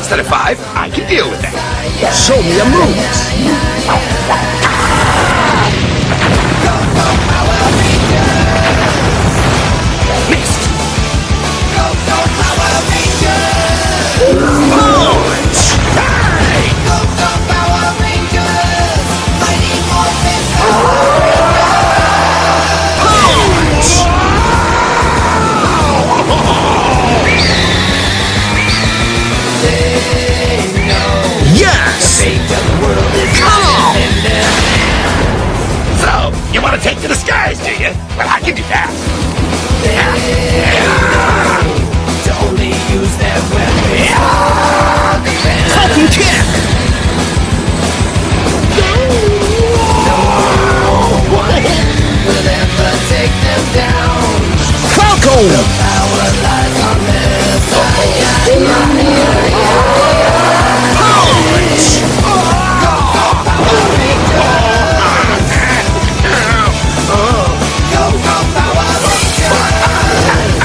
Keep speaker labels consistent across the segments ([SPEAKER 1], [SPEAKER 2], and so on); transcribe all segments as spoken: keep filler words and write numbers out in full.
[SPEAKER 1] instead of five. I can deal with that.
[SPEAKER 2] Show me your moves.
[SPEAKER 1] Missed.
[SPEAKER 2] Punch!
[SPEAKER 1] Hey!
[SPEAKER 2] Yes! Come on!
[SPEAKER 1] So, you want to take to the skies, do you? Well, I can do that.
[SPEAKER 3] Only use their weapons.
[SPEAKER 2] Falcon kick!
[SPEAKER 3] No one will ever take them down.
[SPEAKER 2] Falcon!
[SPEAKER 3] Power lies on their side.
[SPEAKER 2] Punch!
[SPEAKER 3] Power Rangers. Go, go, Power Rangers.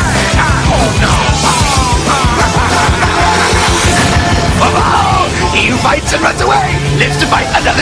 [SPEAKER 1] He who fights and runs away lives to fight another